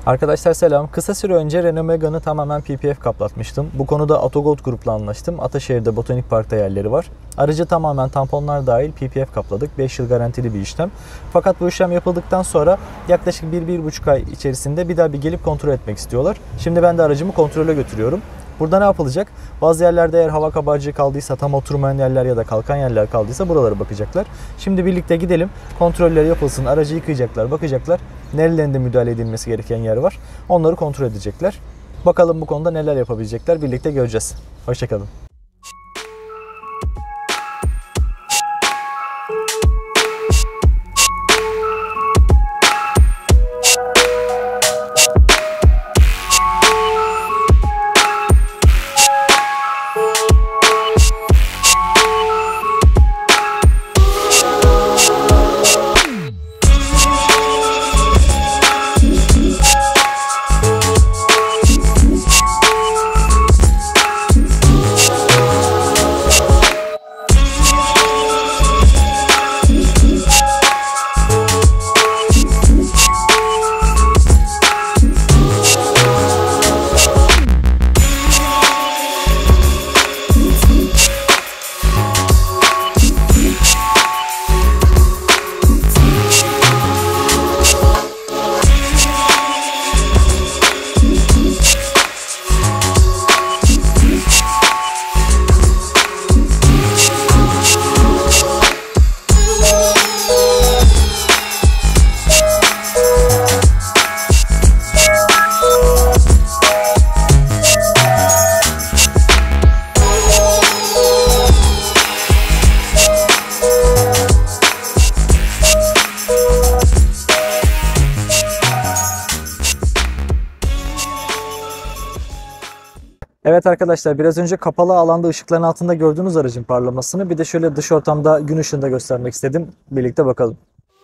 Arkadaşlar selam. Kısa süre önce Renault Megane'ı tamamen PPF kaplatmıştım. Bu konuda Autogold Group'la anlaştım. Ataşehir'de Botanik Park'ta yerleri var. Aracı tamamen tamponlar dahil PPF kapladık. 5 yıl garantili bir işlem. Fakat bu işlem yapıldıktan sonra yaklaşık 1-1,5 ay içerisinde bir daha gelip kontrol etmek istiyorlar. Şimdi ben de aracımı kontrole götürüyorum. Burada ne yapılacak? Bazı yerlerde eğer hava kabarcığı kaldıysa, tam oturmayan yerler ya da kalkan yerler kaldıysa buralara bakacaklar. Şimdi birlikte gidelim, kontroller yapılsın, aracı yıkayacaklar, bakacaklar. Nerelerinde müdahale edilmesi gereken yer var. Onları kontrol edecekler. Bakalım bu konuda neler yapabilecekler, birlikte göreceğiz. Hoşçakalın. Evet arkadaşlar, biraz önce kapalı alanda ışıkların altında gördüğünüz aracın parlamasını bir de şöyle dış ortamda gün ışığında göstermek istedim. Birlikte bakalım.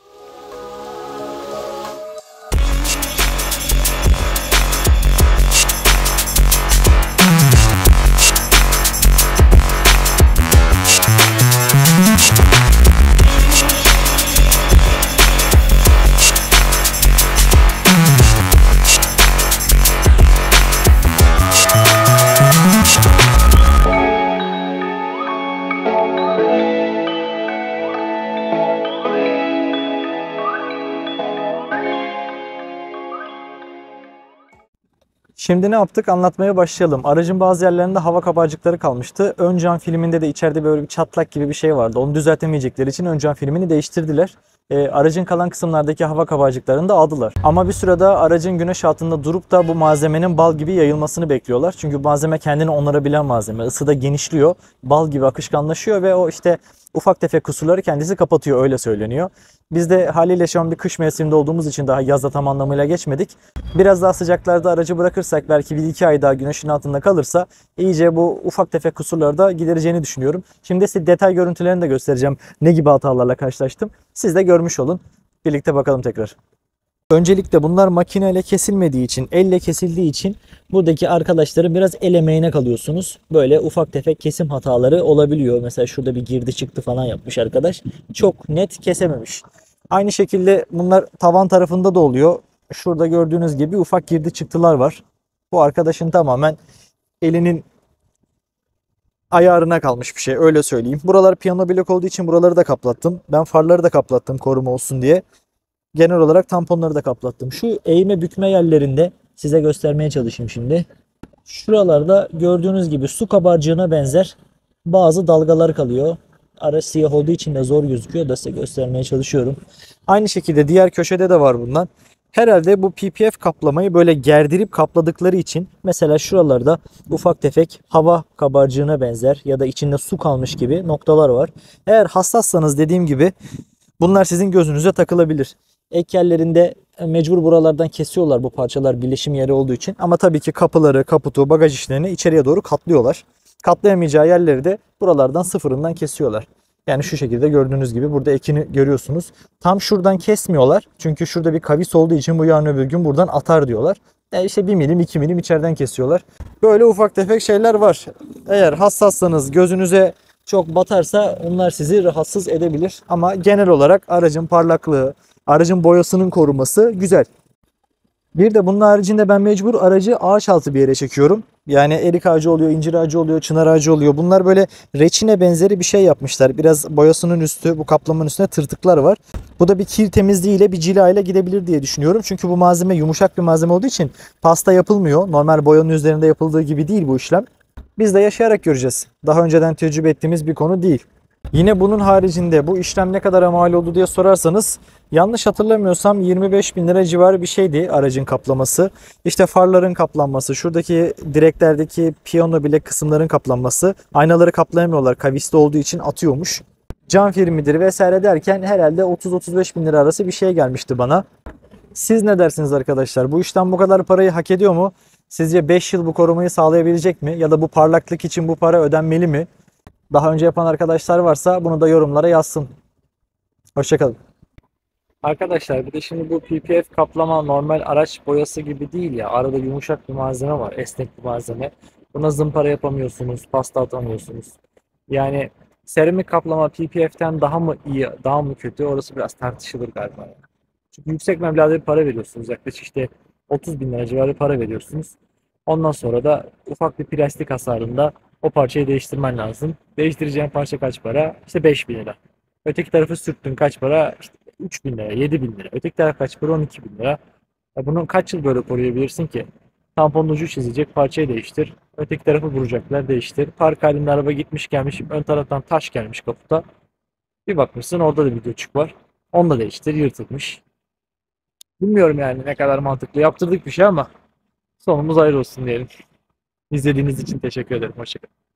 Şimdi ne yaptık? Anlatmaya başlayalım. Aracın bazı yerlerinde hava kabarcıkları kalmıştı. Ön cam filminde de içeride böyle bir çatlak gibi bir şey vardı. Onu düzeltemeyecekleri için ön cam filmini değiştirdiler. Aracın kalan kısımlardaki hava kabarcıklarını da aldılar. Ama bir sürede aracın güneş altında durup da bu malzemenin bal gibi yayılmasını bekliyorlar. Çünkü malzeme kendini onarabilen malzeme. Isıda genişliyor, bal gibi akışkanlaşıyor ve o işte ufak tefek kusurları kendisi kapatıyor, öyle söyleniyor. Biz de haliyle şu an bir kış mevsiminde olduğumuz için daha yazda tam anlamıyla geçmedik. Biraz daha sıcaklarda aracı bırakırsak, belki 1-2 ay daha güneşin altında kalırsa iyice bu ufak tefek kusurları da gidereceğini düşünüyorum. Şimdi size detay görüntülerini de göstereceğim. Ne gibi hatalarla karşılaştım. Siz de görmüş olun. Birlikte bakalım tekrar. Öncelikle bunlar makineyle kesilmediği için, elle kesildiği için buradaki arkadaşların biraz el emeğine kalıyorsunuz. Böyle ufak tefek kesim hataları olabiliyor. Mesela şurada bir girdi çıktı falan yapmış arkadaş. Çok net kesememiş. Aynı şekilde bunlar tavan tarafında da oluyor. Şurada gördüğünüz gibi ufak girdi çıktılar var. Bu arkadaşın tamamen elinin ayarına kalmış bir şey, öyle söyleyeyim. Buralar piyano blok olduğu için buraları da kaplattım. Ben farları da kaplattım koruma olsun diye. Genel olarak tamponları da kaplattım. Şu eğme bükme yerlerinde size göstermeye çalışayım şimdi. Şuralarda gördüğünüz gibi su kabarcığına benzer bazı dalgalar kalıyor. Araç siyah olduğu için de zor gözüküyor da size göstermeye çalışıyorum. Aynı şekilde diğer köşede de var bundan. Herhalde bu PPF kaplamayı böyle gerdirip kapladıkları için mesela şuralarda ufak tefek hava kabarcığına benzer ya da içinde su kalmış gibi noktalar var. Eğer hassassanız dediğim gibi bunlar sizin gözünüze takılabilir. Ek yerlerinde mecbur buralardan kesiyorlar, bu parçalar birleşim yeri olduğu için. Ama tabii ki kapıları, kaputu, bagaj işlerini içeriye doğru katlıyorlar. Katlayamayacağı yerleri de buralardan sıfırından kesiyorlar. Yani şu şekilde gördüğünüz gibi burada ekini görüyorsunuz. Tam şuradan kesmiyorlar. Çünkü şurada bir kavis olduğu için bu yarın öbür gün buradan atar diyorlar. İşte 1 milim 2 milim içeriden kesiyorlar. Böyle ufak tefek şeyler var. Eğer hassassanız, gözünüze çok batarsa onlar sizi rahatsız edebilir. Ama genel olarak aracın parlaklığı, aracın boyasının koruması güzel. Bir de bunun haricinde ben mecbur aracı ağaç altı bir yere çekiyorum. Yani erik ağacı oluyor, incir ağacı oluyor, çınar ağacı oluyor. Bunlar böyle reçine benzeri bir şey yapmışlar. Biraz boyasının üstü, bu kaplamanın üstüne tırtıklar var. Bu da bir kir temizliğiyle, bir cila ile gidebilir diye düşünüyorum. Çünkü bu malzeme yumuşak bir malzeme olduğu için pasta yapılmıyor. Normal boyanın üzerinde yapıldığı gibi değil bu işlem. Biz de yaşayarak göreceğiz. Daha önceden tecrübe ettiğimiz bir konu değil. Yine bunun haricinde bu işlem ne kadara mal oldu diye sorarsanız, yanlış hatırlamıyorsam 25 bin lira civarı bir şeydi aracın kaplaması. İşte farların kaplanması, şuradaki direklerdeki piyano bile kısımların kaplanması. Aynaları kaplayamıyorlar, kavisli olduğu için atıyormuş. Cam filmidir vesaire derken herhalde 30-35 bin lira arası bir şey gelmişti bana. Siz ne dersiniz arkadaşlar? Bu işten bu kadar parayı hak ediyor mu? Sizce 5 yıl bu korumayı sağlayabilecek mi? Ya da bu parlaklık için bu para ödenmeli mi? Daha önce yapan arkadaşlar varsa bunu da yorumlara yazsın. Hoşçakalın. Arkadaşlar bir de şimdi bu PPF kaplama normal araç boyası gibi değil ya. Arada yumuşak bir malzeme var. Esnek bir malzeme. Buna zımpara yapamıyorsunuz. Pasta atamıyorsunuz. Yani seramik kaplama PPF'ten daha mı iyi, daha mı kötü? Orası biraz tartışılır galiba, yani. Çünkü yüksek meblağda bir para veriyorsunuz. Yaklaşık işte 30 bin lira civarı para veriyorsunuz. Ondan sonra da ufak bir plastik hasarında o parçayı değiştirmen lazım. Değiştireceğin parça kaç para? İşte 5 bin lira. Öteki tarafı sürttün kaç para? İşte 3 bin lira, 7 bin lira. Öteki taraf kaç para? 12 bin lira. Ya bunu kaç yıl böyle koruyabilirsin ki? Tamponun ucu çizecek, parçayı değiştir. Öteki tarafı vuracaklar, değiştir. Park halinde araba gitmiş gelmiş, ön taraftan taş gelmiş kaputa. Bir bakmışsın orada da bir göçük var. Onu da değiştir, yırtılmış. Bilmiyorum yani ne kadar mantıklı. Yaptırdık bir şey ama sonumuz hayır olsun diyelim. İzlediğiniz için teşekkür ederim. Hoşçakalın.